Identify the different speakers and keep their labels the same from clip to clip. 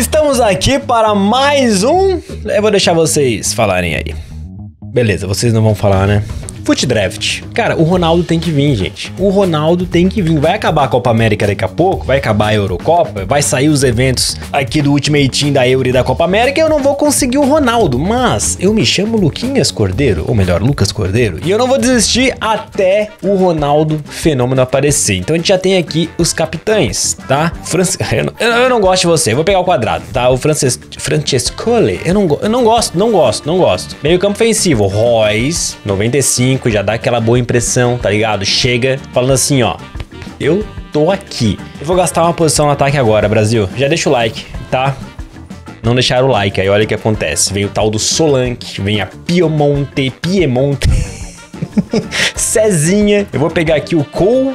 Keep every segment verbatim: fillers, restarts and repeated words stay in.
Speaker 1: Estamos aqui para mais um... Eu vou deixar vocês falarem aí. Beleza, vocês não vão falar, né? Fute Draft. Cara, o Ronaldo tem que vir, gente. O Ronaldo tem que vir. Vai acabar a Copa América daqui a pouco, vai acabar a Eurocopa, vai sair os eventos aqui do Ultimate Team da Euro e da Copa América e eu não vou conseguir o Ronaldo. Mas eu me chamo Luquinhas Cordeiro, ou melhor, Lucas Cordeiro, e eu não vou desistir até o Ronaldo Fenômeno aparecer. Então a gente já tem aqui os capitães, tá? Francis... Eu, não, eu não gosto de você, eu vou pegar o quadrado, tá? O Francis... Francescoli, eu não, eu não gosto, não gosto, não gosto. Meio campo ofensivo, Royce, noventa e cinco, já dá aquela boa impressão, tá ligado? Chega falando assim, ó, eu tô aqui. Eu vou gastar uma posição no ataque agora, Brasil. Já deixa o like, tá? Não deixaram o like, aí olha o que acontece. Vem o tal do Solanke, vem a Piemonte, Piemonte... Cezinha. Eu vou pegar aqui o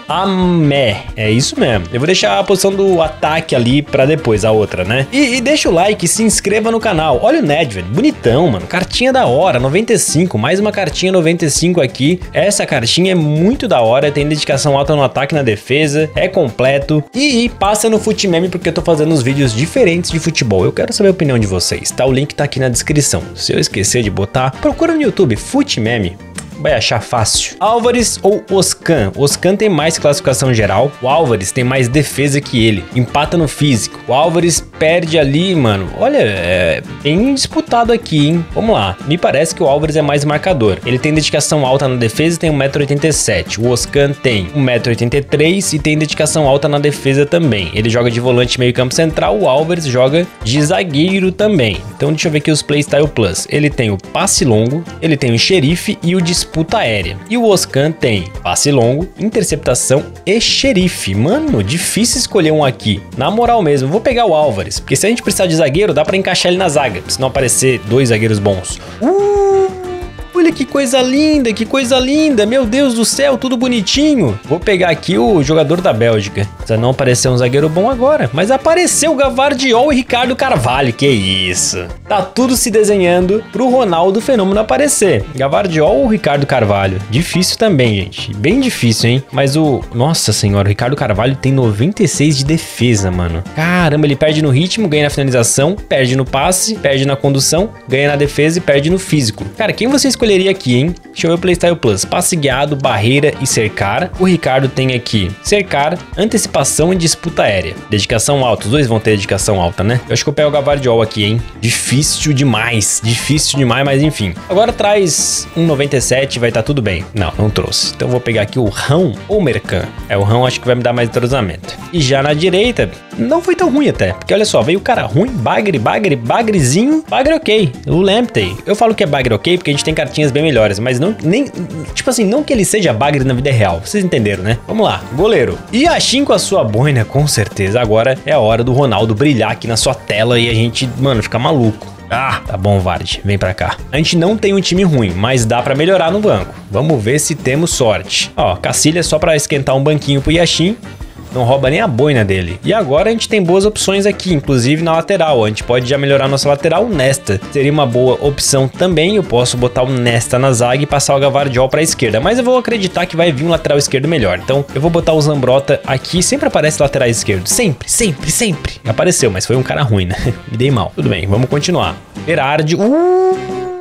Speaker 1: Colame. É isso mesmo. Eu vou deixar a posição do ataque ali pra depois, a outra, né? E, e deixa o like e se inscreva no canal. Olha o Nedved, bonitão, mano. Cartinha da hora, noventa e cinco. Mais uma cartinha noventa e cinco aqui. Essa cartinha é muito da hora. Tem dedicação alta no ataque e na defesa. É completo. E, e passa no Futememe porque eu tô fazendo uns vídeos diferentes de futebol. Eu quero saber a opinião de vocês, tá? O link tá aqui na descrição. Se eu esquecer de botar, procura no YouTube Futememe. Vai achar fácil. Álvares ou Oscan? Oscan tem mais classificação geral. O Álvares tem mais defesa que ele. Empata no físico. O Álvares perde ali, mano. Olha, é bem disputado aqui, hein? Vamos lá. Me parece que o Álvares é mais marcador. Ele tem dedicação alta na defesa e tem um metro e oitenta e sete. O Oscan tem um metro e oitenta e três e tem dedicação alta na defesa também. Ele joga de volante meio campo central. O Álvares joga de zagueiro também. Então deixa eu ver aqui os Playstyle Plus. Ele tem o passe longo, ele tem o xerife e o disputa aérea. E o Oscan tem passe longo, interceptação e xerife. Mano, difícil escolher um aqui. Na moral mesmo, vou pegar o Álvares, porque se a gente precisar de zagueiro, dá pra encaixar ele na zaga, se não aparecer dois zagueiros bons. Uh! Olha que coisa linda, que coisa linda. Meu Deus do céu, tudo bonitinho. Vou pegar aqui o jogador da Bélgica. Precisa não aparecer um zagueiro bom agora. Mas apareceu o Gavardiol e Ricardo Carvalho. Que isso. Tá tudo se desenhando pro Ronaldo Fenômeno aparecer. Gavardiol ou Ricardo Carvalho? Difícil também, gente. Bem difícil, hein? Mas o... Nossa senhora, o Ricardo Carvalho tem noventa e seis de defesa, mano. Caramba, ele perde no ritmo, ganha na finalização, perde no passe, perde na condução, ganha na defesa e perde no físico. Cara, quem você escolheria aqui, hein? Deixa eu ver o Playstyle Plus. Passe guiado, barreira e cercar. O Ricardo tem aqui cercar, antecipação e disputa aérea. Dedicação alta. Os dois vão ter dedicação alta, né? Eu acho que eu pego o Gavardiol aqui, hein? Difícil demais. Difícil demais, mas enfim. Agora traz um noventa e sete, vai estar tudo bem. Não, não trouxe. Então eu vou pegar aqui o Rão ou Mercan. É, o Rão acho que vai me dar mais entrosamento. E já na direita, não foi tão ruim até. Porque olha só, veio o cara ruim, bagre, bagre, bagrezinho. Bagre ok. O Lamptey. Eu falo que é bagre ok porque a gente tem cartinhas bem melhores, mas não, nem, tipo assim, não que ele seja bagre na vida real, vocês entenderam, né? Vamos lá, goleiro. E Yashin com a sua boina, com certeza, agora é a hora do Ronaldo brilhar aqui na sua tela e a gente, mano, ficar maluco. Ah, tá bom, Vard, vem pra cá. A gente não tem um time ruim, mas dá pra melhorar no banco. Vamos ver se temos sorte. Ó, Cacilha só pra esquentar um banquinho pro Yashin. Não rouba nem a boina dele. E agora a gente tem boas opções aqui, inclusive na lateral. A gente pode já melhorar nossa lateral. O Nesta seria uma boa opção também. Eu posso botar o Nesta na zaga e passar o Gavardiol para a esquerda. Mas eu vou acreditar que vai vir um lateral esquerdo melhor. Então eu vou botar o Zambrota aqui. Sempre aparece lateral esquerdo. Sempre, sempre, sempre. Apareceu, mas foi um cara ruim, né? Me dei mal. Tudo bem, vamos continuar. Berardi. Uh!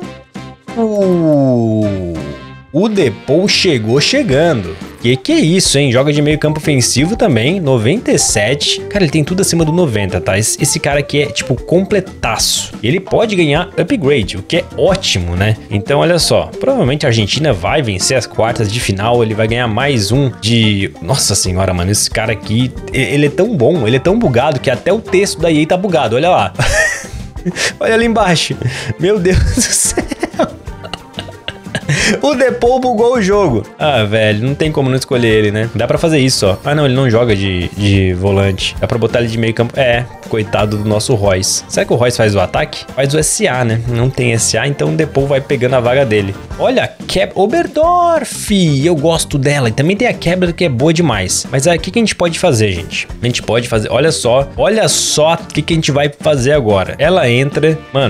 Speaker 1: Uh! O Depou chegou chegando. Que que é isso, hein? Joga de meio campo ofensivo também, noventa e sete. Cara, ele tem tudo acima do noventa, tá? Esse, esse cara aqui é, tipo, completaço. Ele pode ganhar upgrade, o que é ótimo, né? Então, olha só. Provavelmente a Argentina vai vencer as quartas de final. Ele vai ganhar mais um de... Nossa senhora, mano. Esse cara aqui, ele é tão bom, ele é tão bugado que até o texto da E A tá bugado. Olha lá. Olha ali embaixo. Meu Deus do céu. O Depou bugou o jogo. Ah, velho, não tem como não escolher ele, né? Dá pra fazer isso, ó. Ah, não, ele não joga de, de volante. Dá pra botar ele de meio campo. É, coitado do nosso Royce. Será que o Royce faz o ataque? Faz o S A, né? Não tem S A, então o Depou vai pegando a vaga dele. Olha, Keb... Oberdorf! Eu gosto dela. E também tem a Kebler, que é boa demais. Mas aí, o que, que a gente pode fazer, gente? A gente pode fazer... Olha só. Olha só o que, que a gente vai fazer agora. Ela entra... Mano...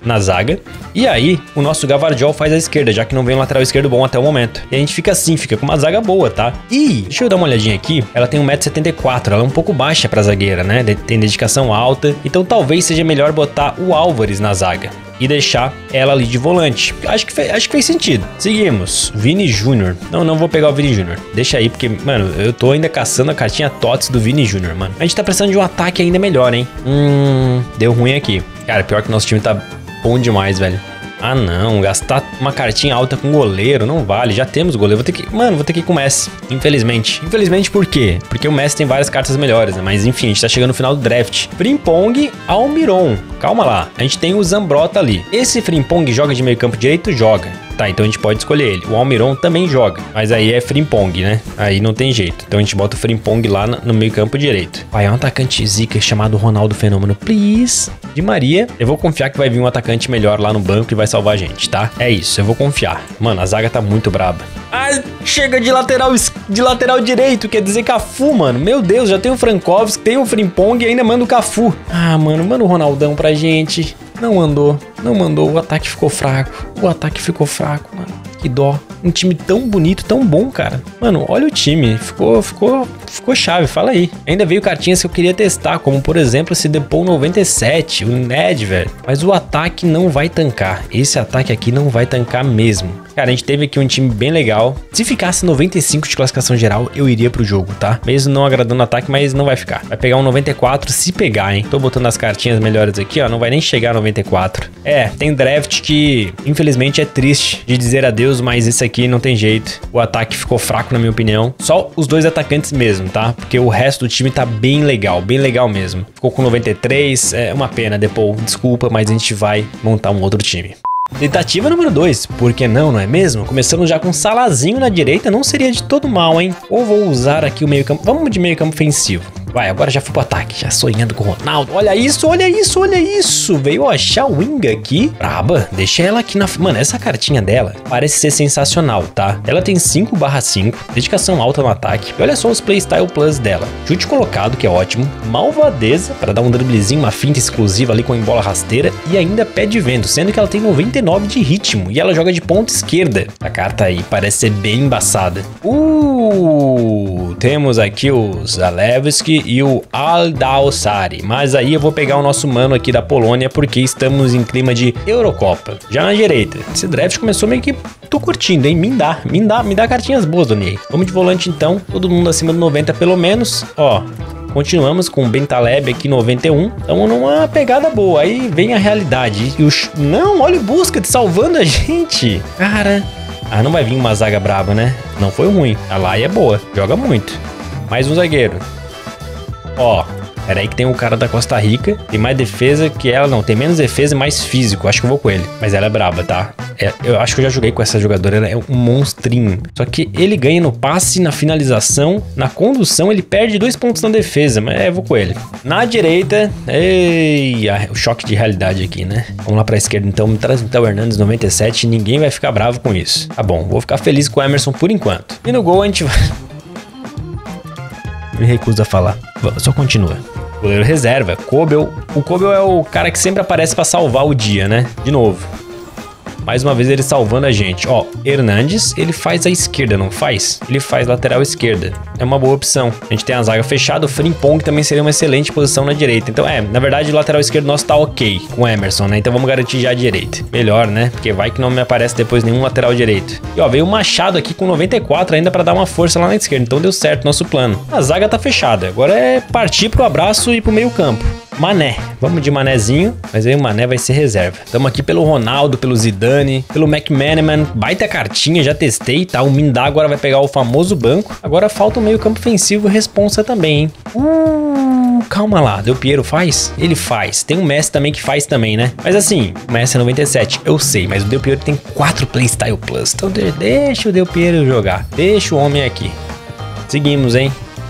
Speaker 1: na zaga. E aí, o nosso Gvardiol faz a esquerda, já que não vem um lateral esquerdo bom até o momento. E a gente fica assim, fica com uma zaga boa, tá? E, deixa eu dar uma olhadinha aqui, ela tem um metro e setenta e quatro, ela é um pouco baixa pra zagueira, né? Tem dedicação alta, então talvez seja melhor botar o Álvares na zaga e deixar ela ali de volante. Acho que, fez, acho que fez sentido. Seguimos. Vini Júnior. Não, não vou pegar o Vini Júnior. Deixa aí, porque, mano, eu tô ainda caçando a cartinha T O T S do Vini Júnior, mano. A gente tá precisando de um ataque ainda melhor, hein? Hum, deu ruim aqui. Cara, pior que nosso time tá bom demais, velho. Ah, não, gastar uma cartinha alta com goleiro não vale, já temos goleiro, vou ter que, mano, vou ter que ir com o Messi, infelizmente. Infelizmente por quê? Porque o Messi tem várias cartas melhores, né, mas enfim, a gente tá chegando no final do draft. Frimpong, Almiron, calma lá, a gente tem o Zambrotta ali. Esse Frimpong joga de meio campo direito? Joga. Tá, então a gente pode escolher ele. O Almiron também joga, mas aí é Frimpong, né? Aí não tem jeito. Então a gente bota o Frimpong lá no meio campo direito. Vai, é um atacante zica chamado Ronaldo Fenômeno, please. De Maria. Eu vou confiar que vai vir um atacante melhor lá no banco e vai salvar a gente, tá? É isso, eu vou confiar. Mano, a zaga tá muito braba. Ah, chega de lateral, de lateral direito, quer dizer Cafu, mano. Meu Deus, já tem o Frankowski, tem o Frimpong e ainda manda o Cafu. Ah, mano, manda o Ronaldão pra gente. Não mandou, não mandou, o ataque ficou fraco, o ataque ficou fraco, mano, que dó. Um time tão bonito, tão bom, cara. Mano, olha o time, ficou, ficou, ficou chave, fala aí. Ainda veio cartinhas que eu queria testar, como por exemplo esse Depou noventa e sete, o Nedved. Mas o ataque não vai tancar, esse ataque aqui não vai tancar mesmo. Cara, a gente teve aqui um time bem legal. Se ficasse noventa e cinco de classificação geral, eu iria pro jogo, tá? Mesmo não agradando o ataque, mas não vai ficar. Vai pegar um noventa e quatro se pegar, hein? Tô botando as cartinhas melhores aqui, ó. Não vai nem chegar a noventa e quatro. É, tem draft que, infelizmente, é triste de dizer adeus, mas esse aqui não tem jeito. O ataque ficou fraco, na minha opinião. Só os dois atacantes mesmo, tá? Porque o resto do time tá bem legal, bem legal mesmo. Ficou com noventa e três, é uma pena, Depou. Desculpa, mas a gente vai montar um outro time. Tentativa número dois, por que não, não é mesmo? Começando já com Salazinho na direita, não seria de todo mal, hein? Ou vou usar aqui o meio campo, vamos de meio campo ofensivo. Vai, agora já fui pro ataque, já sonhando com o Ronaldo. Olha isso, olha isso, olha isso. Veio achar o Winga aqui. Braba, deixa ela aqui na... Mano, essa cartinha dela parece ser sensacional, tá? Ela tem cinco barra cinco, dedicação alta no ataque. E olha só os Playstyle Plus dela. Chute colocado, que é ótimo. Malvadeza, para dar um driblezinho, uma finta exclusiva ali com a bola rasteira. E ainda pé de vento, sendo que ela tem noventa e nove de ritmo. E ela joga de ponta esquerda. A carta aí parece ser bem embaçada. Uh, temos aqui o Zalewski e o Aldalsari, mas aí eu vou pegar o nosso mano aqui da Polônia porque estamos em clima de Eurocopa. Já na direita, esse draft começou meio que tô curtindo, hein? Me dá, me dá, me dá cartinhas boas, Donier. Vamos de volante então, todo mundo acima do noventa pelo menos, ó. Continuamos com o Bentaleb aqui noventa e um. Estamos numa pegada boa. Aí vem a realidade. E o... Não, olha o Busquets salvando a gente. Cara. Ah, não vai vir uma zaga brava, né? Não foi ruim. A Lai é boa. Joga muito. Mais um zagueiro. Ó. Era aí que tem o cara da Costa Rica. Tem mais defesa que ela. Não, tem menos defesa e mais físico. Acho que eu vou com ele. Mas ela é braba, tá? É, eu acho que eu já joguei com essa jogadora. Ela é um monstrinho. Só que ele ganha no passe, na finalização. Na condução, ele perde dois pontos na defesa. Mas é, eu vou com ele. Na direita. Ei, o choque de realidade aqui, né? Vamos lá pra esquerda, então. Me traz então o Hernandes noventa e sete. Ninguém vai ficar bravo com isso. Tá bom, vou ficar feliz com o Emerson por enquanto. E no gol a gente vai... Me recuso a falar. Só continua. Goleiro reserva, Kobel. O Kobel é o cara que sempre aparece pra salvar o dia, né? De novo. Mais uma vez ele salvando a gente. Ó, Hernandes, ele faz a esquerda, não faz? Ele faz lateral esquerda. É uma boa opção. A gente tem a zaga fechada, o Frimpong também seria uma excelente posição na direita. Então, é, na verdade, o lateral esquerdo nosso tá ok com o Emerson, né? Então vamos garantir já a direita. Melhor, né? Porque vai que não me aparece depois nenhum lateral direito. E ó, veio o Machado aqui com noventa e quatro ainda pra dar uma força lá na esquerda. Então deu certo nosso plano. A zaga tá fechada. Agora é partir pro abraço e pro meio campo. Mané, vamos de Manézinho, mas aí o Mané vai ser reserva. Estamos aqui pelo Ronaldo, pelo Zidane, pelo McManaman, baita cartinha, já testei, tá? O Mindá agora vai pegar o famoso banco. Agora falta o meio campo ofensivo responsa também, hein? Uh, calma lá, Del Piero faz? Ele faz. Tem o Messi também que faz também, né? Mas assim, o Messi é noventa e sete, eu sei, mas o Del Piero tem quatro Playstyle Plus, então deixa o Del Piero jogar, deixa o homem aqui. Seguimos, hein?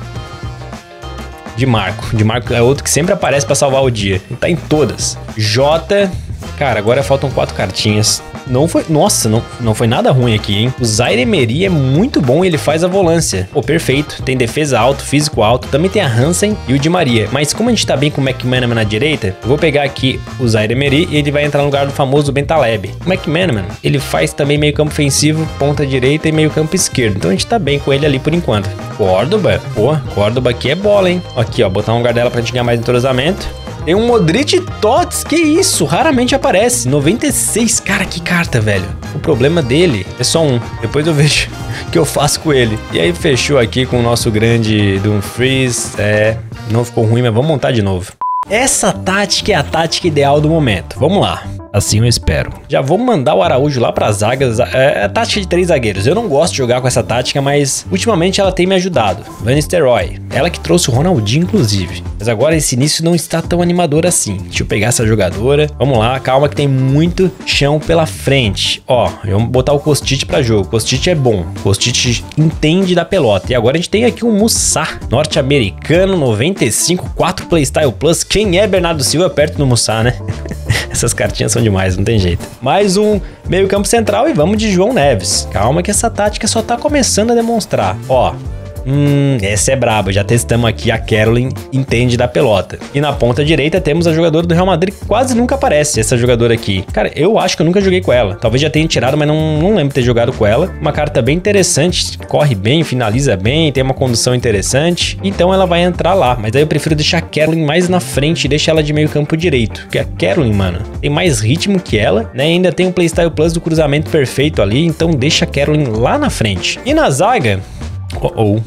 Speaker 1: De Marco. De Marco é outro que sempre aparece pra salvar o dia. Ele tá em todas. Jota. Cara, agora faltam quatro cartinhas. não foi... Nossa, não, não foi nada ruim aqui, hein? O Zaire Emery é muito bom e ele faz a volância. Pô, perfeito. Tem defesa alto, físico alto. Também tem a Hansen e o Di Maria. Mas como a gente tá bem com o McManaman na direita, eu vou pegar aqui o Zaire Emery e ele vai entrar no lugar do famoso Bentaleb. O McManaman, ele faz também meio campo ofensivo, ponta direita e meio campo esquerdo. Então a gente tá bem com ele ali por enquanto. Córdoba. Pô, Córdoba aqui é bola, hein? Aqui, ó. Botar um lugar dela pra gente ganhar mais entrosamento. Tem um Modric Tots, que isso? Raramente aparece. noventa e seis, cara, que carta, velho. O problema dele é só um. Depois eu vejo o que eu faço com ele. E aí fechou aqui com o nosso grande Dumfries. É, não ficou ruim, mas vamos montar de novo. Essa tática é a tática ideal do momento. Vamos lá. Assim eu espero. Já vou mandar o Araújo lá para as zagas. É a tática de três zagueiros. Eu não gosto de jogar com essa tática, mas ultimamente ela tem me ajudado. Van Nistelrooy. Ela que trouxe o Ronaldinho, inclusive. Mas agora esse início não está tão animador assim. Deixa eu pegar essa jogadora. Vamos lá, calma que tem muito chão pela frente. Ó, vamos botar o Kostic para jogo. Kostic é bom. Kostic entende da pelota. E agora a gente tem aqui um Mussá, norte-americano, noventa e cinco, quatro Playstyle Plus. Quem é Bernardo Silva perto do Mussá, né? Essas cartinhas são demais, não tem jeito. Mais um meio campo central e vamos de João Neves. Calma que essa tática só tá começando a demonstrar. Ó, hum, essa é braba. Já testamos aqui, a Caroline entende da pelota. E na ponta direita temos a jogadora do Real Madrid que quase nunca aparece, essa jogadora aqui. Cara, eu acho que eu nunca joguei com ela. Talvez já tenha tirado, mas não, não lembro de ter jogado com ela. Uma carta bem interessante, corre bem, finaliza bem, tem uma condução interessante. Então ela vai entrar lá. Mas aí eu prefiro deixar a Caroline mais na frente e deixar ela de meio campo direito. Porque a Caroline, mano, tem mais ritmo que ela, né? E ainda tem um Playstyle Plus do cruzamento perfeito ali. Então deixa a Caroline lá na frente. E na zaga... Oh, oh.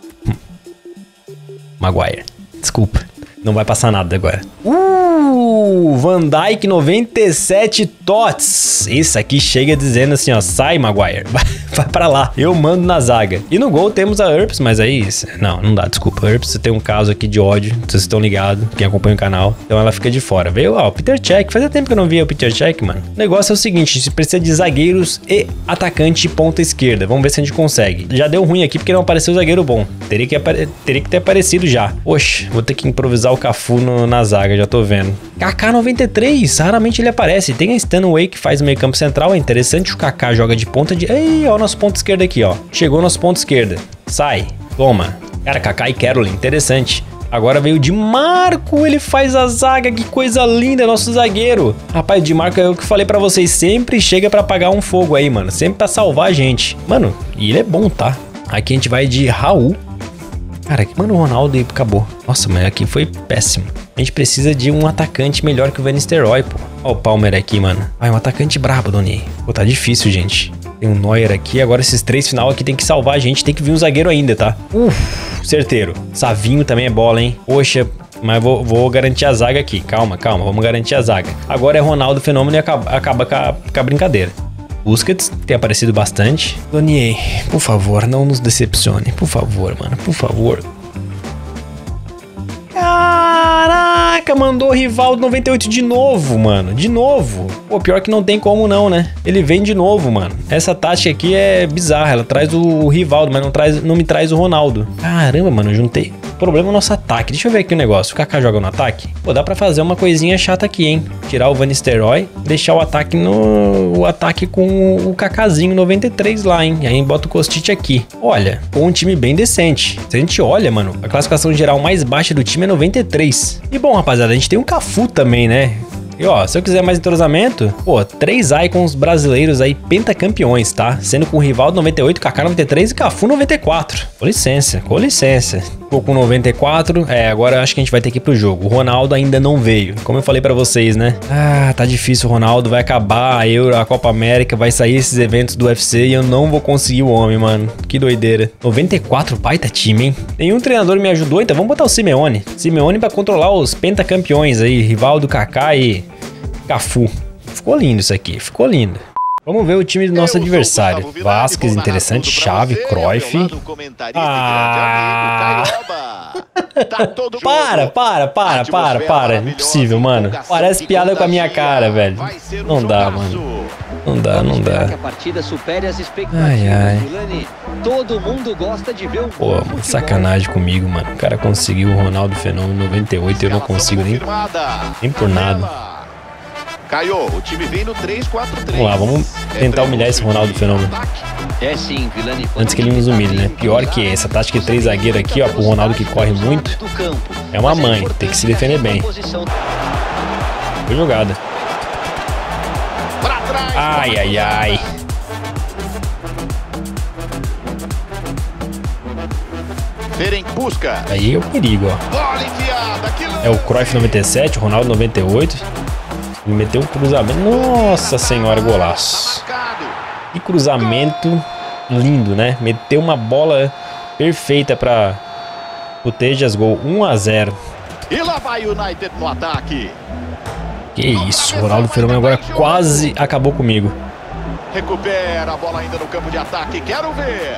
Speaker 1: Maguire. Desculpa. Não vai passar nada agora. Uh, Van Dijk noventa e sete Tots. Esse aqui chega dizendo assim, ó. Sai, Maguire. Vai, vai pra lá. Eu mando na zaga. E no gol temos a Earps, mas aí... Não, não dá, desculpa. A Earps tem um caso aqui de ódio. Vocês estão ligados. Quem acompanha o canal. Então ela fica de fora. Veio, ó, o Peter Cech. Fazia tempo que eu não via o Peter Cech, mano. O negócio é o seguinte. A gente precisa de zagueiros e atacante ponta esquerda. Vamos ver se a gente consegue. Já deu ruim aqui porque não apareceu o zagueiro bom. Teria que, apare... Teria que ter aparecido já. Oxe, vou ter que improvisar o Cafu no, na zaga, já tô vendo. Kaká noventa e três, raramente ele aparece. Tem a Stanway que faz meio campo central, é interessante. O Kaká joga de ponta de... Ei, ó o nosso ponto esquerdo aqui, ó. Chegou o nosso ponto esquerda. Sai, toma. Cara, Kaká e Caroline, interessante. Agora veio o Di Marco, ele faz a zaga, que coisa linda, nosso zagueiro. Rapaz, o Di Marco é o que eu falei pra vocês, sempre chega pra apagar um fogo aí, mano. Sempre pra salvar a gente. Mano, e ele é bom, tá? Aqui a gente vai de Raul. Cara, mano, o Ronaldo e acabou. Nossa, mas aqui foi péssimo. A gente precisa de um atacante melhor que o Van Nistelrooy, pô. Ó o Palmer aqui, mano. Ah, é um atacante brabo, Doni. Pô, tá difícil, gente. Tem um Neuer aqui. Agora esses três final aqui tem que salvar a gente. Tem que vir um zagueiro ainda, tá? Uf, certeiro. Savinho também é bola, hein? Poxa, mas vou, vou garantir a zaga aqui. Calma, calma. Vamos garantir a zaga. Agora é Ronaldo Fenômeno e acaba, acaba com, a, com a brincadeira. Busquets tem aparecido bastante. Donier, por favor, não nos decepcione. Por favor, mano, por favor. Caraca, mandou o Rivaldo noventa e oito de novo, mano. De novo. Pô, pior que não tem como não, né? Ele vem de novo, mano. Essa tática aqui é bizarra. Ela traz o Rivaldo, mas não, traz, não me traz o Ronaldo. Caramba, mano, eu juntei. O problema é o nosso ataque. Deixa eu ver aqui o negócio. O Kaká joga no ataque? Pô, dá pra fazer uma coisinha chata aqui, hein? Tirar o Van Nistelrooy, deixar o ataque no... O ataque com o Kakázinho noventa e três lá, hein? E aí bota o Kostic aqui. Olha, com um time bem decente. Se a gente olha, mano, a classificação geral mais baixa do time é noventa e três. E bom, rapaziada, a gente tem um Cafu também, né? E ó, se eu quiser mais entrosamento, pô, três icons brasileiros aí, pentacampeões, tá? Sendo com o Rivaldo noventa e oito, Kaká noventa e três e Cafu noventa e quatro. Com licença, com licença. Ficou com noventa e quatro, é, agora acho que a gente vai ter que ir pro jogo. O Ronaldo ainda não veio, como eu falei pra vocês, né? Ah, tá difícil o Ronaldo, vai acabar a Euro, a Copa América, vai sair esses eventos do U F C e eu não vou conseguir o homem, mano. Que doideira. noventa e quatro, baita time, hein? Nenhum treinador me ajudou, então vamos botar o Simeone. Simeone pra controlar os pentacampeões aí, Rivaldo, Kaká e Cafu. Ficou lindo isso aqui, ficou lindo. Vamos ver o time do nosso adversário. Vasquez, interessante. Chave, Cruyff. Ah! Para, para, para, para, para. Impossível, mano. Parece piada com a minha cara, velho. Não dá, mano. Não dá, não dá. Ai, ai. Pô, sacanagem comigo, mano. O cara conseguiu o Ronaldo Fenômeno noventa e oito e eu não consigo nem, nem por nada.
Speaker 2: Caiu, o time vem no três quatro três.
Speaker 1: Vamos lá, vamos tentar humilhar esse Ronaldo Fenômeno.
Speaker 3: É sim, Vilani.
Speaker 1: Antes que ele nos humilhe, né? Pior que essa tática de três zagueiros aqui, ó, pro Ronaldo que corre muito, é uma mãe, tem que se defender bem. Foi jogada. Ai, ai, ai.
Speaker 2: Ferenc busca.
Speaker 1: Aí é o perigo, ó.
Speaker 2: Bola enfiada. Que
Speaker 1: É o Cruyff noventa e sete, o Ronaldo noventa e oito. Ele meteu um cruzamento. Nossa senhora, golaço. Que cruzamento lindo, né? Meteu uma bola perfeita para o Tejas, gol um a zero.
Speaker 2: E lá vai o United no ataque.
Speaker 1: Que isso, o Ronaldo Fenômeno agora quase acabou comigo.
Speaker 2: Recupera a bola ainda no campo de ataque. Quero ver.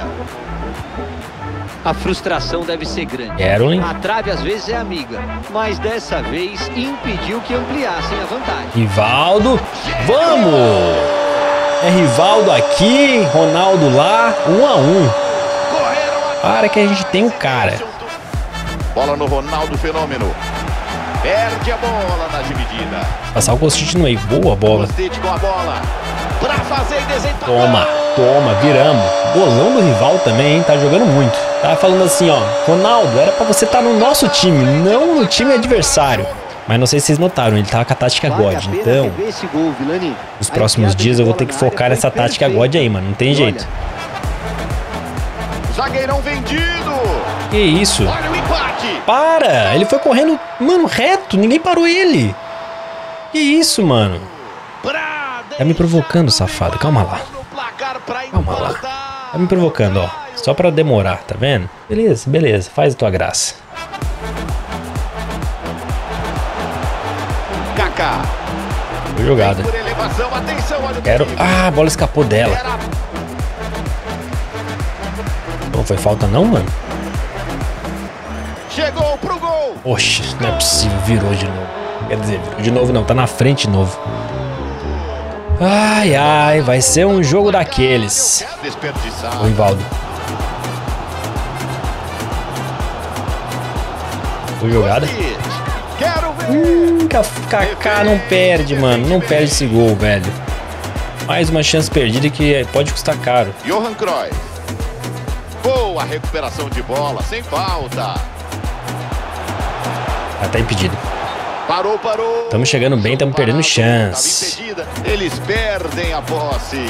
Speaker 3: A frustração deve ser grande.
Speaker 1: Quero, hein?
Speaker 3: A trave às vezes é amiga, mas dessa vez impediu que ampliassem a vantagem.
Speaker 1: Rivaldo, vamos! É Rivaldo aqui, Ronaldo lá, um a um. Para que a gente tem um cara.
Speaker 2: Bola no Ronaldo Fenômeno. Perde a bola na dividida.
Speaker 1: Passar o Kostic no meio, boa bola.
Speaker 2: Kostic com a bola. Pra fazer e desenhar.
Speaker 1: Toma, toma, viramos. Bolão do Rivaldo também, hein? Tá jogando muito. Tá falando assim, ó, Ronaldo, era pra você estar tá no nosso time, não no time adversário. Mas não sei se vocês notaram, ele tava com a tática God. Então, nos próximos dias eu vou ter que focar nessa tática God aí, mano. Não tem jeito.
Speaker 2: Zagueirão vendido.
Speaker 1: Que isso?
Speaker 2: Olha o empate.
Speaker 1: Para! Ele foi correndo, mano, reto. Ninguém parou ele. Que isso, mano? Tá me provocando, safado. Calma lá. Calma lá. Tá me provocando, ó. Só pra demorar, tá vendo? Beleza, beleza. Faz a tua graça.
Speaker 2: Kaká.
Speaker 1: Foi jogada. Quero... Ah, a bola escapou dela. Não foi falta não, mano?
Speaker 2: Chegou pro gol.
Speaker 1: Oxe, não é possível. Virou de novo. Quer dizer, virou de novo não. Tá na frente de novo. Ai, ai. Vai ser um jogo daqueles. O Rivaldo. Foi jogada. Hum, Kaká não perde, mano. Não perde esse gol, velho. Mais uma chance perdida que pode custar caro.
Speaker 2: Johan Cruyff. Boa recuperação de bola, sem falta.
Speaker 1: Ah, tá impedido.
Speaker 2: Parou, parou.
Speaker 1: Estamos chegando bem, estamos perdendo chance.
Speaker 2: Eles perdem a posse.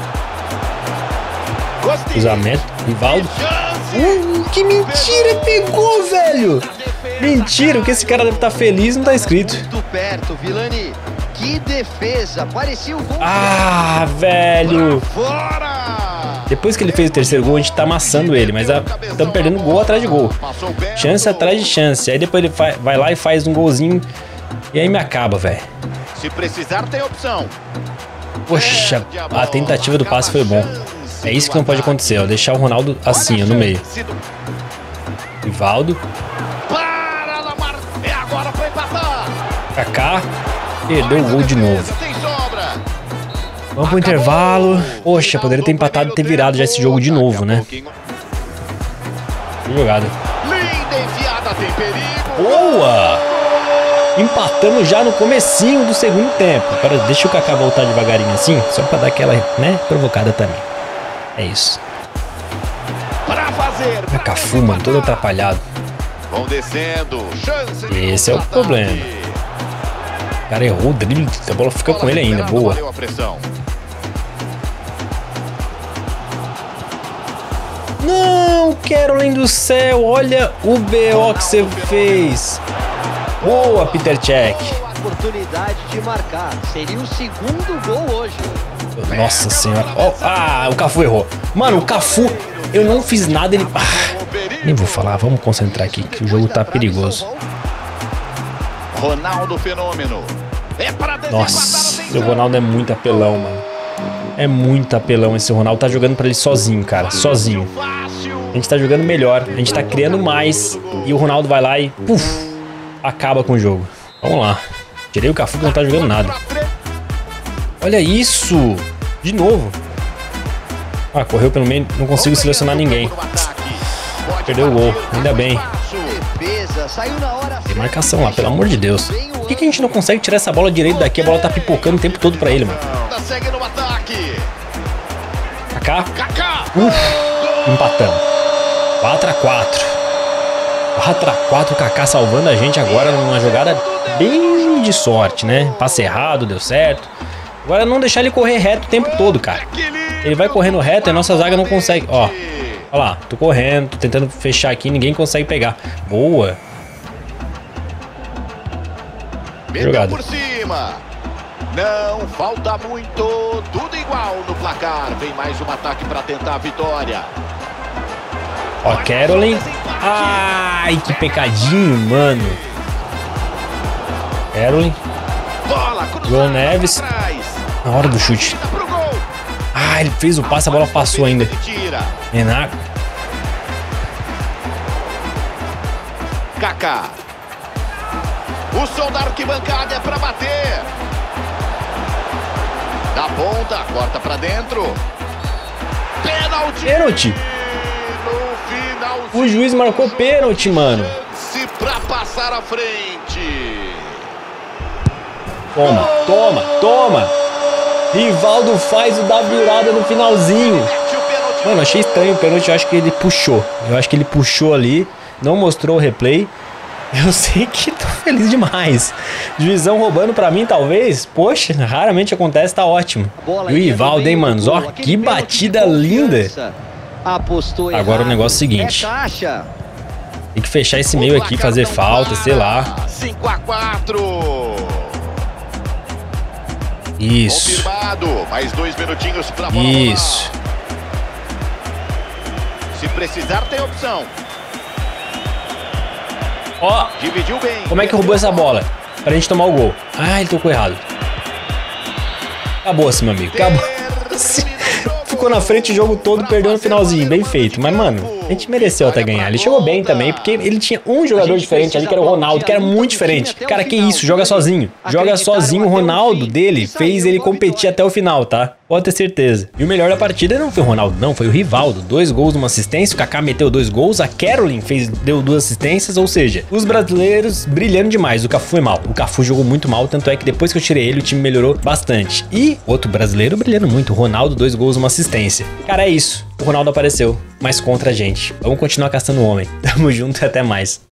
Speaker 1: Cruzamento, Rivaldo. Uh, que mentira, pegou, velho. Mentira, o que esse cara deve estar feliz não tá escrito.
Speaker 3: Muito perto, Vilani. Que defesa, parecia o gol.
Speaker 1: Ah, velho. Depois que ele fez o terceiro gol, a gente tá amassando ele, mas estamos perdendo gol atrás de gol. Chance atrás de chance. Aí depois ele vai lá e faz um golzinho e aí me acaba, velho.
Speaker 2: Se precisar, tem opção.
Speaker 1: Poxa, a tentativa do passe foi bom. É isso que não pode acontecer, ó. Deixar o Ronaldo assim, ó, no meio. Rivaldo. Kaká. Perdeu o gol de novo. Vamos pro intervalo. Poxa, poderia ter empatado e ter virado já esse jogo de novo, né? Jogada. Boa! Empatamos já no comecinho do segundo tempo. Agora deixa o Kaká voltar devagarinho assim, só pra dar aquela, né, provocada também. É isso. O Cafu, mano, todo atrapalhado.
Speaker 2: Vão descendo.
Speaker 1: Esse é o problema. O cara errou o drible, a bola fica com ele ainda, boa. Não, Caroline do céu, olha o B O que você fez. Boa, Peter Cech.
Speaker 3: Oportunidade de marcar, seria o segundo gol hoje.
Speaker 1: Nossa senhora. Oh, ah, o Cafu errou. Mano, o Cafu, eu não fiz nada, ele... Ah, nem vou falar, vamos concentrar aqui, que o jogo tá perigoso.
Speaker 2: Ronaldo Fenômeno.
Speaker 1: Nossa, o Ronaldo é muito apelão, mano. É muito apelão esse Ronaldo. Tá jogando pra ele sozinho, cara, sozinho. A gente tá jogando melhor, a gente tá criando mais. E o Ronaldo vai lá e, puf, acaba com o jogo. Vamos lá. Tirei o Cafu que não tá jogando nada. Olha isso! De novo. Ah, correu pelo meio, não consigo selecionar ninguém. Perdeu o gol, ainda bem. Tem marcação lá, pelo amor de Deus. que, que a gente não consegue tirar essa bola direito daqui? A bola tá pipocando o tempo todo pra ele, mano.
Speaker 2: Segue no ataque.
Speaker 1: Kaká. Uf, empatamos. quatro a quatro. quatro a quatro, o Kaká salvando a gente agora numa jogada bem de sorte, né? Passe errado, deu certo. Agora não deixar ele correr reto o tempo todo, cara. Ele vai correndo reto e a nossa zaga não consegue. Ó, olha lá, tô correndo, tô tentando fechar aqui, ninguém consegue pegar. Boa. Jogada.
Speaker 2: Por cima. Não falta muito, tudo igual no placar. Vem mais um ataque para tentar a vitória.
Speaker 1: Ó, Caroline. Ai, que pecadinho, mano. Caroline. João Neves. Na hora do chute. Ah, ele fez o passe, a bola passou ainda. Renato.
Speaker 2: Kaká. O som da arquibancada é para bater. Da ponta, corta para dentro. Pênalti.
Speaker 1: Pênalti. O juiz marcou pênalti, mano.
Speaker 2: Se para passar à frente.
Speaker 1: Toma, toma, toma. Rivaldo faz o da virada no finalzinho. Mano, achei estranho o pênalti. Eu acho que ele puxou. Eu acho que ele puxou ali. Não mostrou o replay. Eu sei que tô feliz demais. Juizão roubando pra mim, talvez. Poxa, raramente acontece, tá ótimo. E o Rivaldo, hein, manos? Ó, que batida linda. Agora o negócio é o seguinte. Tem que fechar esse meio aqui, fazer falta, sei lá.
Speaker 2: cinco a quatro.
Speaker 1: Isso.
Speaker 2: Confirmado. Mais dois minutinhos pra bola.
Speaker 1: Isso.
Speaker 2: Se precisar, tem opção.
Speaker 1: Ó,
Speaker 2: dividiu bem.
Speaker 1: Como é que roubou essa bola? Pra gente tomar o gol. Ah, ele tocou errado. Acabou-se, meu amigo. Acabou. Ficou na frente o jogo todo, perdeu no finalzinho. Bem feito. Mas, mano, a gente mereceu até ganhar. Ele chegou bem também, porque ele tinha um jogador diferente ali, que era o Ronaldo, que era muito diferente. Cara, que isso, joga sozinho. Joga sozinho. O Ronaldo dele fez ele competir até o final, tá? Pode ter certeza. E o melhor da partida não foi o Ronaldo, não. Foi o Rivaldo. Dois gols, uma assistência. O Kaká meteu dois gols. A Caroline fez, deu duas assistências. Ou seja, os brasileiros brilhando demais. O Cafu foi mal. O Cafu jogou muito mal. Tanto é que depois que eu tirei ele, o time melhorou bastante. E outro brasileiro brilhando muito. O Ronaldo, dois gols, uma assistência. Cara, é isso. O Ronaldo apareceu, mas contra a gente. Vamos continuar caçando o homem. Tamo junto e até mais.